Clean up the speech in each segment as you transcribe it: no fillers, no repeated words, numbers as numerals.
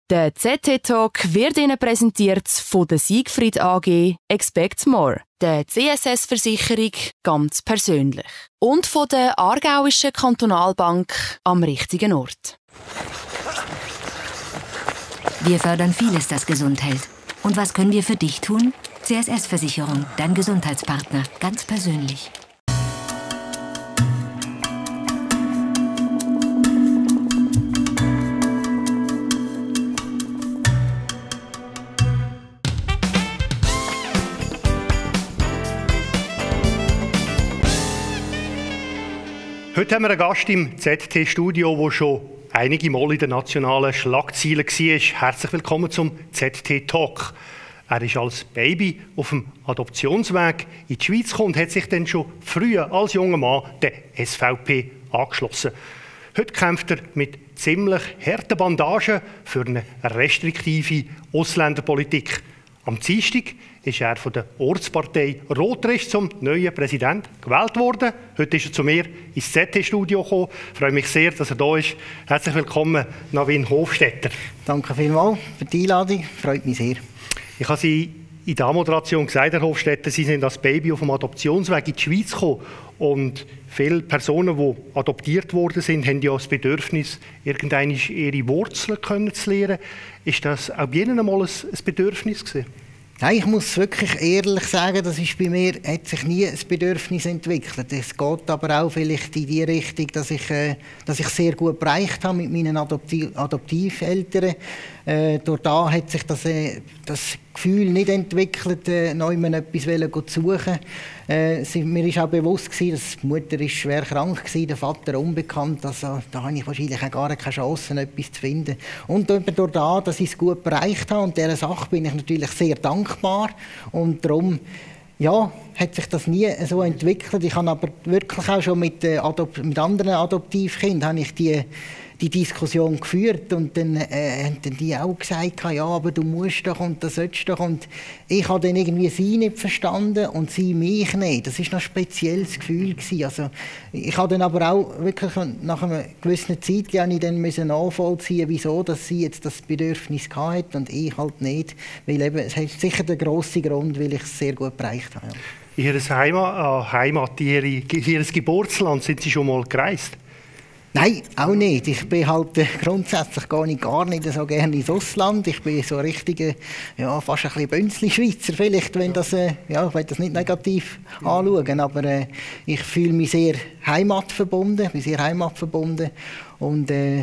Der ZT-Talk wird Ihnen präsentiert von der Siegfried AG Expect More, der CSS-Versicherung ganz persönlich und von der Aargauischen Kantonalbank am richtigen Ort. Wir fördern vieles, das gesund hält. Und was können wir für dich tun? CSS-Versicherung, dein Gesundheitspartner, ganz persönlich. Heute haben wir einen Gast im ZT-Studio, der schon einige Mal in den nationalen Schlagzeilen war. Herzlich willkommen zum ZT-Talk. Er ist als Baby auf dem Adoptionsweg in die Schweiz gekommen und hat sich dann schon früh als junger Mann der SVP angeschlossen. Heute kämpft er mit ziemlich harten Bandagen für eine restriktive Ausländerpolitik. Am Dienstag ist er von der Ortspartei Rotrist zum neuen Präsidenten gewählt worden. Heute ist er zu mir ins ZT-Studio gekommen. Ich freue mich sehr, dass er da ist. Herzlich willkommen, Navin Hofstetter. Danke vielmals für die Einladung. Freut mich sehr. Ich habe Sie in der Anmoderation gesagt, Herr Hofstetter, Sie sind als Baby auf dem Adoptionsweg in die Schweiz gekommen. Und viele Personen, die adoptiert worden sind, haben ja das Bedürfnis, irgendwann ihre Wurzeln kennenzulernen. Ist das auch bei Ihnen einmal ein Bedürfnis gewesen? Nein, ich muss wirklich ehrlich sagen, das ist bei mir, hat sich nie ein Bedürfnis entwickelt. Es geht aber auch vielleicht in die Richtung, dass ich sehr gut bereicht habe mit meinen Adoptiveltern. Durch da hat sich das Gefühl nicht entwickelt, noch etwas zu suchen. Mir ist auch bewusst gewesen, dass die Mutter ist schwer krank war, der Vater unbekannt. Also, da habe ich wahrscheinlich auch gar keine Chance, etwas zu finden. Und durch da, dass ich es gut bereicht habe und dieser Sache bin ich natürlich sehr dankbar. Und darum hat sich das nie so entwickelt. Ich habe aber wirklich auch schon mit anderen Adoptivkindern habe ich die Diskussion geführt und dann haben die auch gesagt, ja, aber du musst doch und das sollst doch. Und ich habe dann irgendwie sie nicht verstanden und sie mich nicht. Das war noch ein spezielles Gefühl gewesen. Also, ich habe dann aber auch wirklich nach einer gewissen Zeit nachvollziehen, wieso dass sie jetzt das Bedürfnis hatte und ich halt nicht. Weil eben, es hat sicher den grossen Grund, weil ich es sehr gut bereicht habe. Ja. Ihre Heimat, Ihr Geburtsland, sind Sie schon mal gereist? Nein, auch nicht. Ich bin halt grundsätzlich gar nicht so gerne ins Ausland. Ich bin so richtiger, fast ein bisschen Bünzli-Schweizer vielleicht, wenn das, ich will das nicht negativ anschauen, aber ich fühle mich sehr heimatverbunden und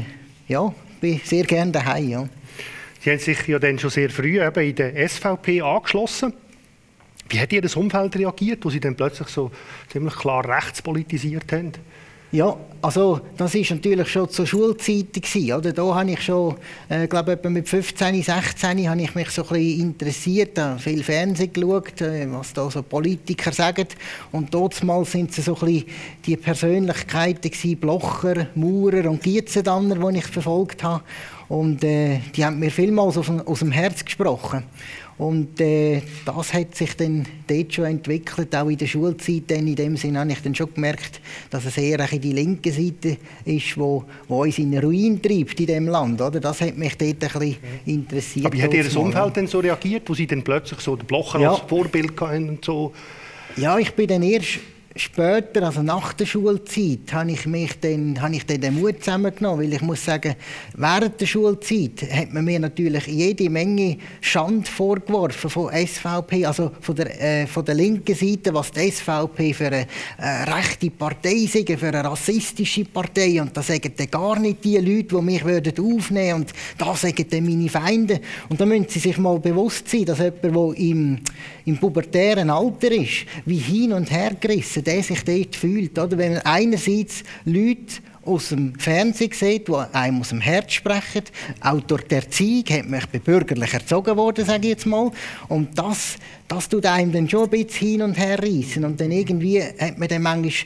bin sehr gerne daheim. Ja. Sie haben sich ja dann schon sehr früh eben in der SVP angeschlossen. Wie hat Ihr Umfeld reagiert, wo Sie dann plötzlich so ziemlich klar rechtspolitisiert haben? Ja, also das war natürlich schon zur Schulzeit, oder? Da habe ich schon, glaube etwa mit 15, 16 habe ich mich so ein bisschen interessiert, viel Fernsehen geschaut, was da so Politiker sagen. Und damals sind es so ein bisschen die Persönlichkeiten gewesen, Blocher, Maurer und Gietzendanner, die ich verfolgt habe. Und die haben mir vielmals aus dem Herz gesprochen. Und das hat sich dann dort schon entwickelt, auch in der Schulzeit. Dann in dem Sinne habe ich dann schon gemerkt, dass es eher die linke Seite ist, die uns in den Ruin treibt in diesem Land. Oder? Das hat mich dort ein bisschen interessiert. Aber wie hat Ihr Umfeld denn so reagiert, wo Sie dann plötzlich so den Blocher als Vorbild hatten und so? Ja, ich bin dann erst später, also nach der Schulzeit, habe ich den Mut zusammengenommen, weil ich muss sagen, während der Schulzeit hat man mir natürlich jede Menge Schande vorgeworfen von SVP, also von der linken Seite, was die SVP für eine rechte Partei sei, für eine rassistische Partei, und das sagen dann gar nicht die Leute, die mich aufnehmen würden, und das sagen dann meine Feinde. Und da müssen Sie sich mal bewusst sein, dass jemand, der im pubertären Alter ist, wie hin und her gerissen der sich dort fühlt. Oder? Wenn man einerseits Leute aus dem Fernsehen sieht, die einem aus dem Herz sprechen, auch durch die Erziehung, hat man bürgerlich erzogen worden, sage ich jetzt mal. Und das tut einem dann schon ein bisschen hin und her reissen. Und dann irgendwie hat man dann manchmal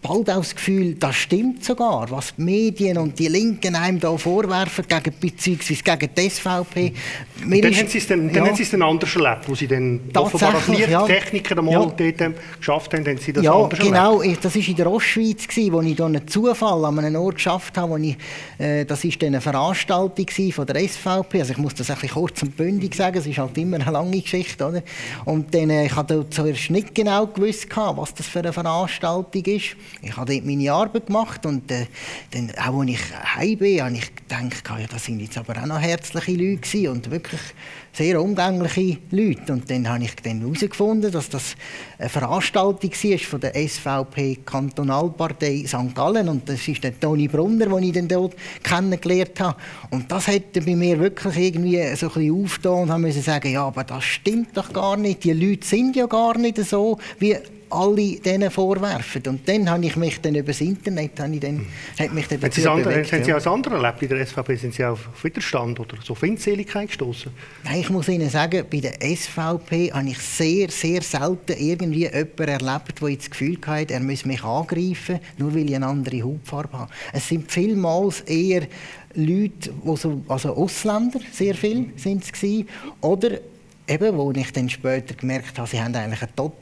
bald auch das Gefühl, das stimmt sogar, was die Medien und die Linken einem da vorwerfen, beziehungsweise gegen die SVP. Dann haben sie es dann anders erlebt, wo sie dann offenbar als Lichttechniker dort geschafft haben, haben sie das anders erlebt. Ja, genau. Das war in der Ostschweiz, wo ich einen Zufall an einem Ort geschafft habe, das war eine Veranstaltung von der SVP. Also ich muss das ein bisschen kurz und bündig sagen, es ist halt immer eine lange Geschichte. Oder? Und dann, ich habe zuerst nicht genau gewusst, was das für eine Veranstaltung ist. Ich habe dort meine Arbeit gemacht und dann, auch als ich heim bin, habe ich gedacht, ja, das sind jetzt aber auch noch herzliche Leute gewesen und wirklich sehr umgängliche Leute. Und dann habe ich herausgefunden, dass das eine Veranstaltung war von der SVP-Kantonalpartei St. Gallen. Und das ist der Toni Brunner, den ich dann dort kennengelernt habe. Und das hat bei mir wirklich irgendwie so ein bisschen aufgetan und musste sagen, ja, aber das stimmt doch gar nicht. Die Leute sind ja gar nicht so, wie alle denen vorwerfen. Und dann habe ich mich dann über das Internet hat mich dann dazu bewegt. Haben Sie als andere erlebt in der SVP? Sind Sie auf Widerstand oder so Feindseligkeit gestoßen? Nein, ich muss Ihnen sagen, bei der SVP habe ich sehr, sehr selten irgendwie jemanden erlebt, der das Gefühl hatte, er müsse mich angreifen, nur weil ich eine andere Hautfarbe habe. Es sind vielmals eher Leute, also Ausländer, sehr viel sind es gewesen, oder eben, wo ich dann später gemerkt habe, sie haben eigentlich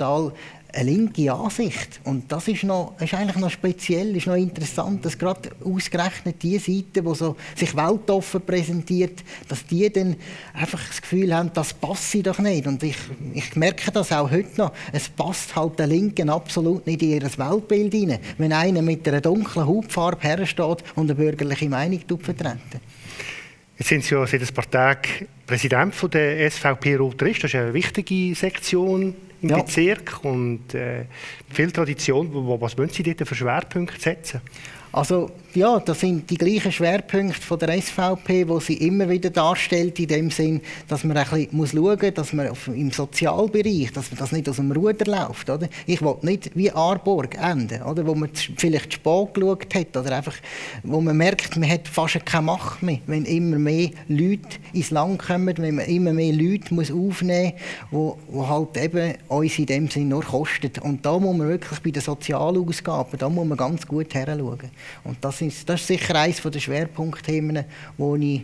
eine linke Ansicht. Und das ist eigentlich noch speziell, ist noch interessant, dass gerade ausgerechnet die Seite, die so sich weltoffen präsentiert, dass die dann einfach das Gefühl haben, das passe doch nicht. Und ich merke das auch heute noch. Es passt halt den Linken absolut nicht in ihr Weltbild hinein, wenn einer mit einer dunklen Hautfarbe hersteht und eine bürgerliche Meinung vertreten. Jetzt sind Sie ja seit ein paar Tagen Präsident der SVP Roter Ist. Das ist eine wichtige Sektion im Bezirk und viel Tradition. Was wollen Sie dort für Schwerpunkte setzen? Also ja, das sind die gleichen Schwerpunkte von der SVP, die sie immer wieder darstellt, in dem Sinn, dass man ein bisschen schauen muss, dass man im Sozialbereich, dass man das nicht aus dem Ruder läuft. Oder? Ich will nicht wie Aarburg enden, oder? Wo man vielleicht zu spät geschaut hat, oder einfach, wo man merkt, man hat fast keine Macht mehr, wenn immer mehr Leute ins Land kommen, wenn man immer mehr Leute aufnehmen muss, die halt eben uns in dem Sinn nur kosten. Und da muss man wirklich bei den Sozialausgaben, da muss man ganz gut hinschauen. Und das ist sicher eines der Schwerpunktthemen, wo ich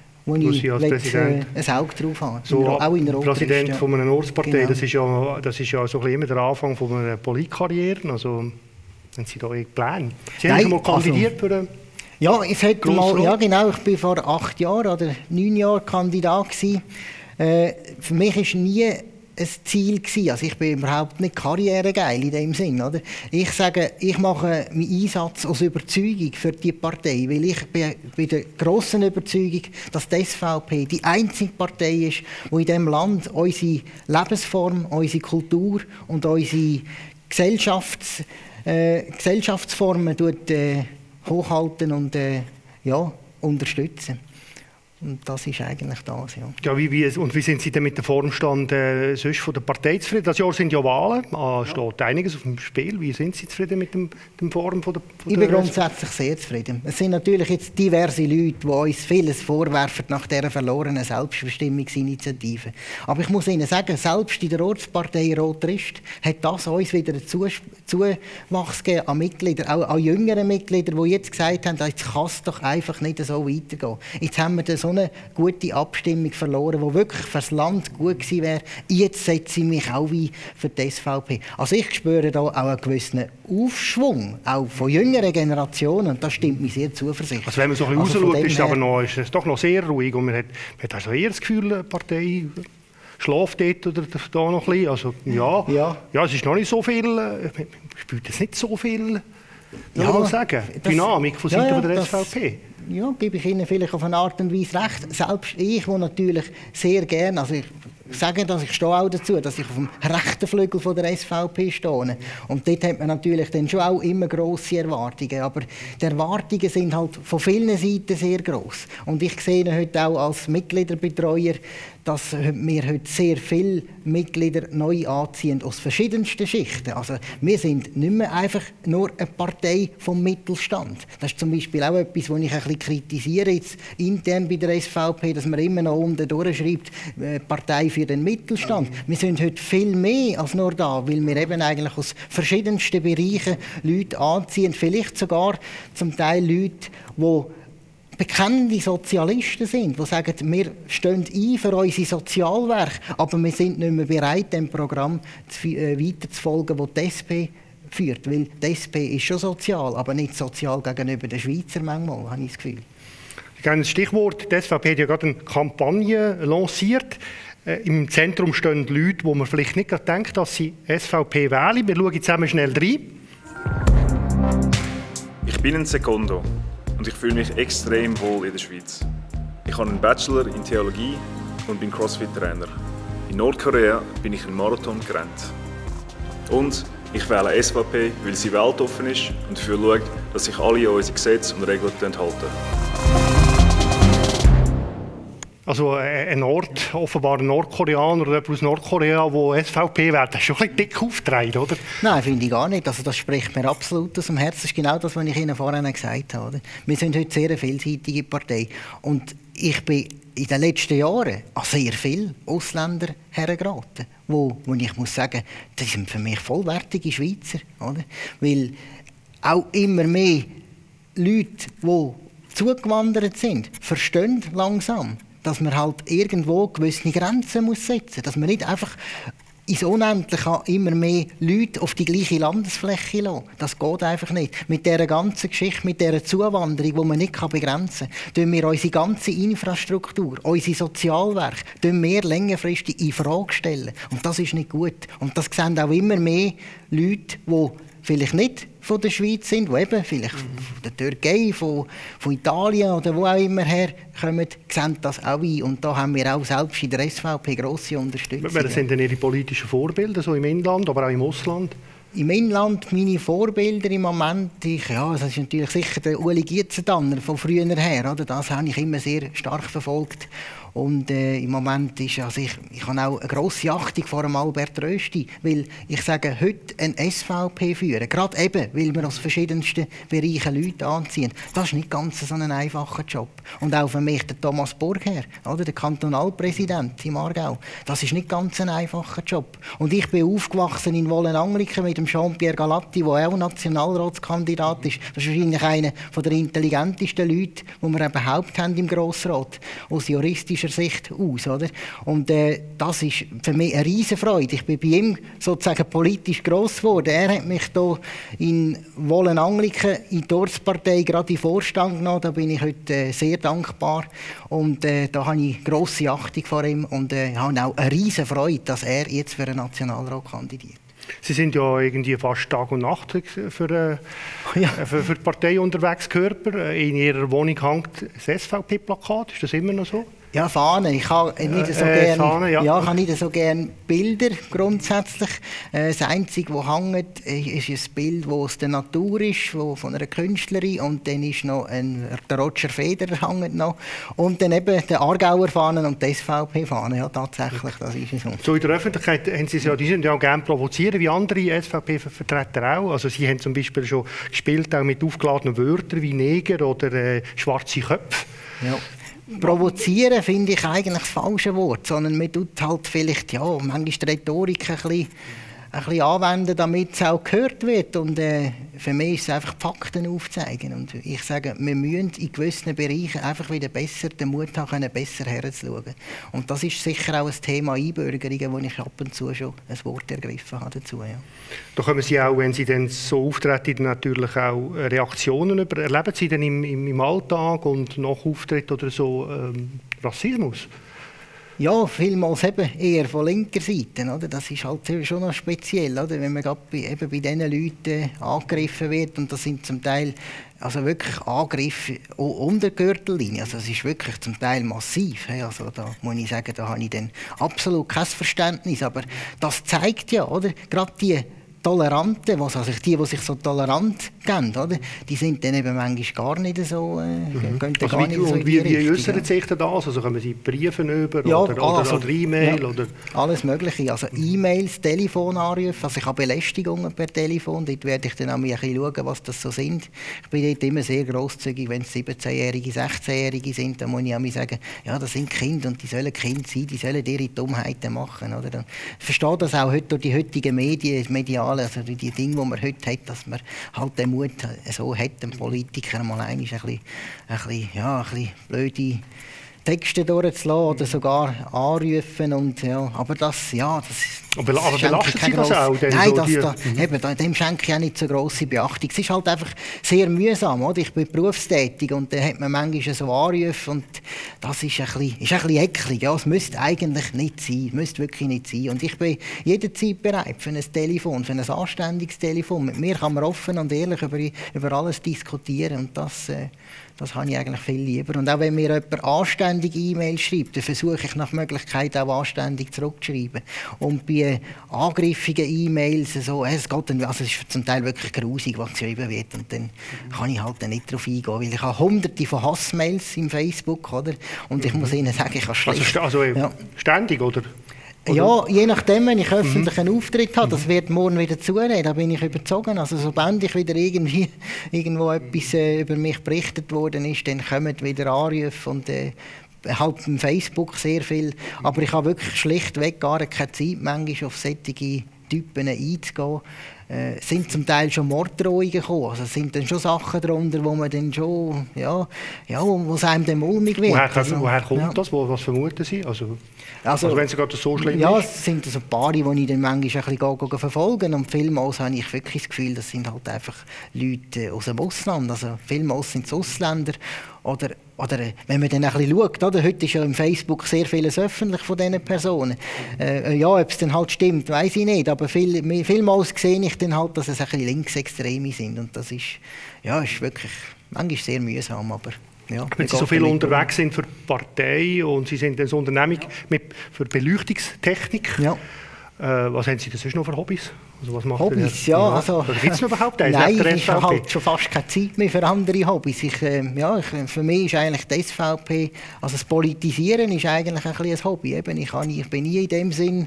ein Auge drauf habe. So, auch in der Präsident von einer Ortspartei, genau. das ist ja so immer der Anfang von einer Politkarriere. Also, haben Sie da Pläne? Sie haben schon mal kandidiert für eine ja, ich hätte mal, ja genau, ich war vor 8 Jahren oder 9 Jahren Kandidat gewesen. Für mich ist nie ein Ziel gewesen. Also ich bin überhaupt nicht karrieregeil in dem Sinn, oder? Ich sage, ich mache meinen Einsatz aus Überzeugung für die Partei, weil ich bin der grossen Überzeugung, dass die SVP die einzige Partei ist, die in diesem Land unsere Lebensform, unsere Kultur und unsere Gesellschaftsformen hochhalten und unterstützen. Und das ist eigentlich das, ja. Ja, wie sind Sie denn mit dem Formstand sonst von der Partei zufrieden? Das Jahr sind ja Wahlen, steht einiges auf dem Spiel. Wie sind Sie zufrieden mit dem Forum von der Ich bin grundsätzlich sehr zufrieden. Es sind natürlich jetzt diverse Leute, die uns vieles vorwerfen nach dieser verlorenen Selbstbestimmungsinitiative. Aber ich muss Ihnen sagen, selbst in der Ortspartei Roter Ist hat das uns wieder einen Zuwachs gegeben an Mitgliedern, auch an jüngeren Mitgliedern, die jetzt gesagt haben, jetzt kann es doch einfach nicht so weitergehen. Jetzt haben wir so eine gute Abstimmung verloren, die wirklich für das Land gut gewesen wäre. Jetzt setze ich mich auch ein für die SVP. Also ich spüre da auch einen gewissen Aufschwung, auch von jüngeren Generationen, und das stimmt mich sehr zuversichtlich. Also wenn man so ein bisschen rausschaut, ist es doch noch sehr ruhig und man hat also eher das Gefühl, die Partei schläft dort oder da noch ein bisschen. Also ja, es ist noch nicht so viel, ich spüre jetzt nicht so viel, Dynamik von Seiten der SVP. Ja, gebe ich Ihnen vielleicht auf eine Art und Weise recht. Selbst ich, der natürlich sehr gerne, also ich sage das, ich stehe auch dazu, dass ich auf dem rechten Flügel von der SVP stehe. Und dort hat man natürlich dann schon auch immer grosse Erwartungen. Aber die Erwartungen sind halt von vielen Seiten sehr gross. Und ich sehe heute auch als Mitgliederbetreuer, dass wir heute sehr viele Mitglieder neu anziehen aus verschiedensten Schichten. Also wir sind nicht mehr einfach nur eine Partei vom Mittelstand. Das ist zum Beispiel auch etwas, was ich ein bisschen kritisiere jetzt intern bei der SVP, dass man immer noch unten durchschreibt, Partei für für den Mittelstand. Wir sind heute viel mehr als nur da, weil wir eben eigentlich aus verschiedensten Bereichen Leute anziehen, vielleicht sogar zum Teil Leute, die bekannte Sozialisten sind, die sagen, wir stehen ein für unsere Sozialwerke, aber wir sind nicht mehr bereit, dem Programm weiterzufolgen, das die SP führt. Weil die SP ist schon sozial, aber nicht sozial gegenüber den Schweizer manchmal, habe ich das Gefühl. Ein Stichwort, die SVP hat ja gerade eine Kampagne lanciert. Im Zentrum stehen Leute, wo man vielleicht nicht gerade denkt, dass sie SVP wählen. Wir schauen zusammen schnell rein. Ich bin ein Sekondo und ich fühle mich extrem wohl in der Schweiz. Ich habe einen Bachelor in Theologie und bin Crossfit-Trainer. In Nordkorea bin ich einen Marathon gerannt. Und ich wähle SVP, weil sie weltoffen ist und dafür schaut, dass sich alle an unsere Gesetze und Regeln halten. Also offenbar ein Nordkoreaner oder jemand aus Nordkorea, der SVP wählt, das ist schon ein bisschen dick aufgetragen, oder? Nein, finde ich gar nicht. Also das spricht mir absolut aus dem Herzen. Das ist genau das, was ich Ihnen vorhin gesagt habe. Oder? Wir sind heute sehr eine vielseitige Partei. Und ich bin in den letzten Jahren an sehr viele Ausländer hergeraten, wo ich muss sagen, das sind für mich vollwertige Schweizer. Oder? Weil auch immer mehr Leute, die zugewandert sind, verstehen langsam, dass man halt irgendwo gewisse Grenzen muss setzen muss. Dass man nicht einfach ins Unendliche immer mehr Leute auf die gleiche Landesfläche lassen. Das geht einfach nicht. Mit dieser ganzen Geschichte, mit dieser Zuwanderung, die man nicht begrenzen kann, stellen wir unsere ganze Infrastruktur, unsere Sozialwerke, längerfristig in Frage stellen. Und das ist nicht gut. Und das sehen auch immer mehr Leute, die vielleicht nicht von der Schweiz sind, die eben vielleicht von der Türkei, von Italien oder wo auch immer herkommen, sehen das auch ein. Und da haben wir auch selbst in der SVP grosse Unterstützung. Wer sind denn Ihre politischen Vorbilder, so im Inland, aber auch im Ausland? Im Inland, meine Vorbilder im Moment, das ist natürlich sicher der Uli Gietzentanner von früher her. Oder? Das habe ich immer sehr stark verfolgt. Und im Moment ist ich habe auch eine grosse Achtung vor dem Albert Rösti, weil ich sage, heute ein SVP führen, gerade eben, weil wir aus verschiedensten Bereichen Leute anziehen, das ist nicht ganz so ein einfacher Job. Und auch für mich der Thomas Burgherr, oder, der Kantonalpräsident im Aargau, das ist nicht ganz ein einfacher Job. Und ich bin aufgewachsen in Wollenangliken mit dem Jean-Pierre Galatti, der auch Nationalratskandidat ist. Das ist wahrscheinlich einer der intelligentesten Leute, die wir überhaupt haben im Grossrat, aus juristischer Sicht aus. Oder? Und das ist für mich eine Riesenfreude. Ich bin bei ihm sozusagen politisch gross geworden. Er hat mich hier in Wollenangliken in die Ortspartei gerade in den Vorstand genommen. Da bin ich heute sehr dankbar. Und da habe ich grosse Achtung vor ihm und habe auch eine Riesenfreude, dass er jetzt für den Nationalrat kandidiert. Sie sind ja irgendwie fast Tag und Nacht für die Partei unterwegs, Körper. In Ihrer Wohnung hängt das SVP-Plakat. Ist das immer noch so? Ja, Fahnen. Ich habe nicht so gerne nicht so gern Bilder grundsätzlich. Das Einzige, was hängt, ist ein Bild, das aus der Natur ist, von einer Künstlerin. Und dann ist noch der Roger Federer hängt noch. Und dann eben der Aargauer Fahnen und die SVP-Fahnen. Ja, tatsächlich, das ist so. So in der Öffentlichkeit haben Sie die sind ja auch gerne provozieren, wie andere SVP-Vertreter auch. Also Sie haben zum Beispiel schon gespielt auch mit aufgeladenen Wörtern wie Neger oder schwarze Köpfe. Ja. Provozieren finde ich eigentlich das falsche Wort, sondern man tut halt vielleicht manchmal die Rhetorik ein bisschen anwenden, damit es auch gehört wird. Und für mich ist es einfach die Fakten aufzeigen. Und ich sage, wir müssen in gewissen Bereichen einfach wieder besser den Mut haben, besser herzuschauen. Und das ist sicher auch ein Thema Einbürgerungen, wo ich ab und zu schon ein Wort ergriffen habe dazu. Ja. Da kommen Sie auch, wenn Sie dann so auftreten, natürlich auch Reaktionen über. Erleben Sie denn im Alltag und nach Auftritt oder so Rassismus? Ja, vielmals eben eher von linker Seite. Oder? Das ist halt schon noch speziell, oder? Wenn man gerade bei diesen Leuten angegriffen wird. Und das sind zum Teil also wirklich Angriffe unter der Gürtellinie. Also das ist wirklich zum Teil massiv. Also da muss ich sagen, da habe ich dann absolut kein Verständnis. Aber das zeigt ja, oder? Gerade die Toleranten, also die sich so tolerant geben, oder? Die sind dann eben manchmal gar nicht so, gehen also gar nicht so in die wie Richtung. äußern sich das? Also kommen Sie Briefe über Ja, oder E-Mail? Ja, oder? alles Mögliche. Also E-Mails, Telefonanrufe, also ich habe Belästigungen per Telefon, dort werde ich dann auch ein bisschen schauen, was das so sind. Ich bin dort immer sehr grosszügig, wenn es 17-Jährige, 16-Jährige sind, dann muss ich auch mal sagen, ja, das sind Kinder und die sollen Kind sein, die sollen ihre Dummheiten machen. Oder? Dann verstehe das auch heute durch die heutigen Medien, mediale, also durch die Dinge, die man heute hat, dass man halt den Mut so hat, den Politikern mal ein bisschen blöde Texte durchzulassen oder sogar anrufen. Und, ja, aber das aber belastet Sie das auch? Nein, so dem schenke ich auch nicht so grosse Beachtung. Es ist halt einfach sehr mühsam. Oder? Ich bin berufstätig und dann hat man manchmal so Anrufe und das ist ein bisschen eklig. Ja, es müsste eigentlich nicht sein. Es müsste wirklich nicht sein. Und ich bin jederzeit bereit für ein Telefon, für ein anständiges Telefon. Mit mir kann man offen und ehrlich über alles diskutieren und das habe ich eigentlich viel lieber. Und auch wenn mir jemand anständige E-Mails schreibt, dann versuche ich nach Möglichkeit auch anständig zurückzuschreiben. Und bei angriffigen E-Mails, es ist zum Teil wirklich grusig, was geschrieben wird. Und dann kann ich halt nicht darauf eingehen, weil ich habe hunderte von Hassmails im Facebook, oder? Und ich muss Ihnen sagen, ich habe schlecht... Also ständig, oder? Ja, je nachdem, wenn ich öffentlichen Auftritt habe, das wird morgen wieder zunehmen, da bin ich überzogen. Also sobald ich wieder irgendwo etwas über mich berichtet worden ist, dann kommen wieder Anrufe und halt im Facebook sehr viel. Aber ich habe wirklich schlichtweg gar keine Zeit, manchmal auf solche Typen einzugehen. Sind zum Teil schon Morddrohungen gekommen. Also es sind dann schon Sachen darunter, wo man dann schon, wo es einem dann mulmig wird. Woher kommt das? Was vermuten Sie? Also wenn es gerade so schlimm ist? Ja, es sind so Paare, die ich dann manchmal ein bisschen verfolgen. Und vielmals habe ich wirklich das Gefühl, das sind halt einfach Leute aus dem Ausland. Also vielmals sind es Ausländer. Oder wenn man dann ein bisschen schaut, oder? Heute ist ja im Facebook sehr vieles öffentlich von diesen Personen. Ob es dann halt stimmt, weiß ich nicht. Aber vielmals sehe ich dann halt, dass es ein bisschen Linksextreme sind. Und das ist wirklich manchmal sehr mühsam. Aber, ja, wenn Sie so viel unterwegs sind für die Partei und Sie sind eine Unternehmung für Beleuchtungstechnik, was haben Sie denn sonst noch für Hobbys? Also was macht Hobbys, gibt es noch überhaupt eins? Nein, ich habe halt schon fast keine Zeit mehr für andere Hobbys. Für mich ist eigentlich die SVP, also das Politisieren ist eigentlich ein bisschen ein Hobby. Eben, ich bin nie in dem Sinn,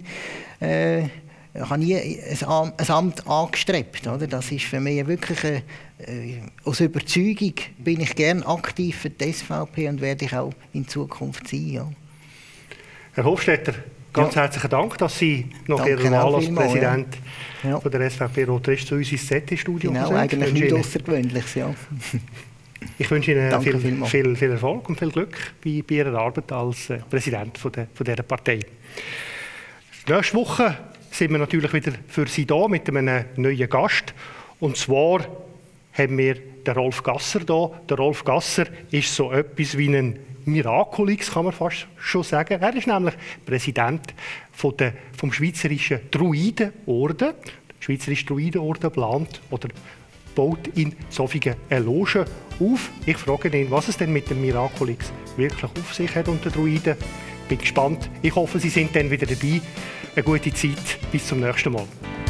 ich habe nie ein Amt angestrebt. Oder? Das ist für mich wirklich aus Überzeugung bin ich gerne aktiv für die SVP und werde ich auch in Zukunft sein. Ja. Herr Hofstetter, ganz herzlichen Dank, dass Sie nach Ihrer Wahl als Präsident von der SVP Rotrist zu uns ins ZT-Studio sind. Genau, eigentlich nichts Außergewöhnliches. Ja. Ich wünsche Ihnen viel Erfolg und viel Glück bei Ihrer Arbeit als Präsident von dieser Partei. Nächste Woche sind wir natürlich wieder für Sie da mit einem neuen Gast. Und zwar haben wir den Rolf Gasser da. Der Rolf Gasser ist so etwas wie ein Miraculix, kann man fast schon sagen. Er ist nämlich Präsident vom Schweizerischen Druidenorden. Der Schweizerische Druidenorden plant oder baut in Zofingen eine Loge auf. Ich frage ihn, was es denn mit dem Miraculix wirklich auf sich hat und den Druiden. Bin gespannt. Ich hoffe, Sie sind dann wieder dabei. Eine gute Zeit. Bis zum nächsten Mal.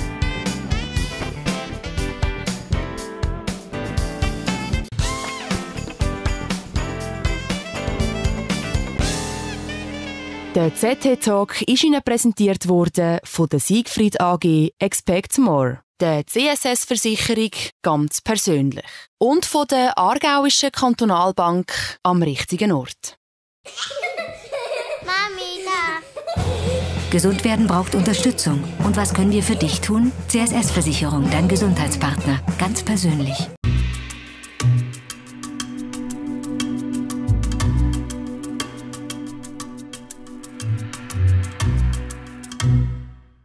Der ZT-Talk ist Ihnen präsentiert worden von der Siegfried AG Expect More, der CSS-Versicherung ganz persönlich und von der Aargauischen Kantonalbank am richtigen Ort. Mami, da! Gesund werden braucht Unterstützung. Und was können wir für dich tun? CSS-Versicherung, dein Gesundheitspartner, ganz persönlich.